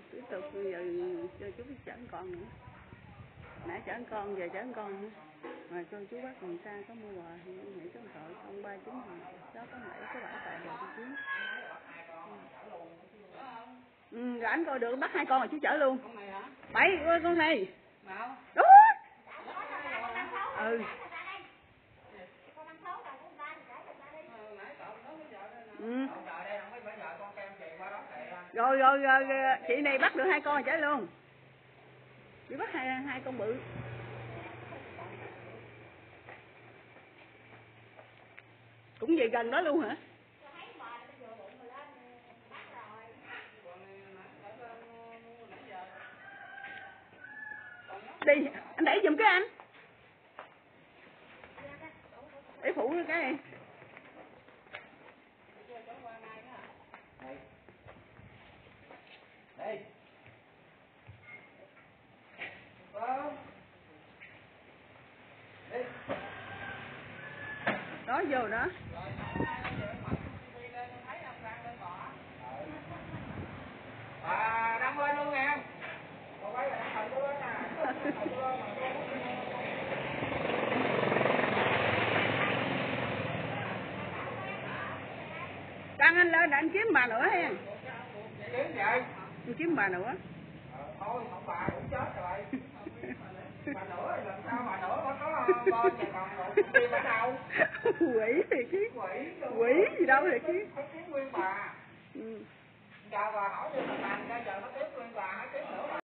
tiếp tục giờ cho chú biết chở con nữa. Nãy chở con về chở con nữa. Mà con chú bác còn xa có mua quà thì nghĩ có tội con 39 6 có 7 có 7 tại rồi chú. Rồi anh coi được bắt 2 con rồi chú chở luôn. 7 con này. Đúng. Ừ. Rồi chị này bắt được 2 con rồi chở luôn. Chị bắt hai con bự. Cũng về gần đó luôn hả? Đi, anh đẩy giùm cái anh. Để phụ cái này. Đây. Đó vô đó. Đăng lên luôn nha. Đăng anh lên để anh kiếm bà nữa ha. Kiếm gì? Anh kiếm bà nữa. Thôi không bà cũng chết rồi. Bà nữa thì làm sao bà nữa nó có con nhà còn đi bà đâu? Quỷ thì chứ. Quỷ gì đâu thì chứ. Có kiếm nguyên bà. Giờ bà hỏi đi bà làm ra giờ nó kiếm nguyên bà, nó kiếm nữa bà.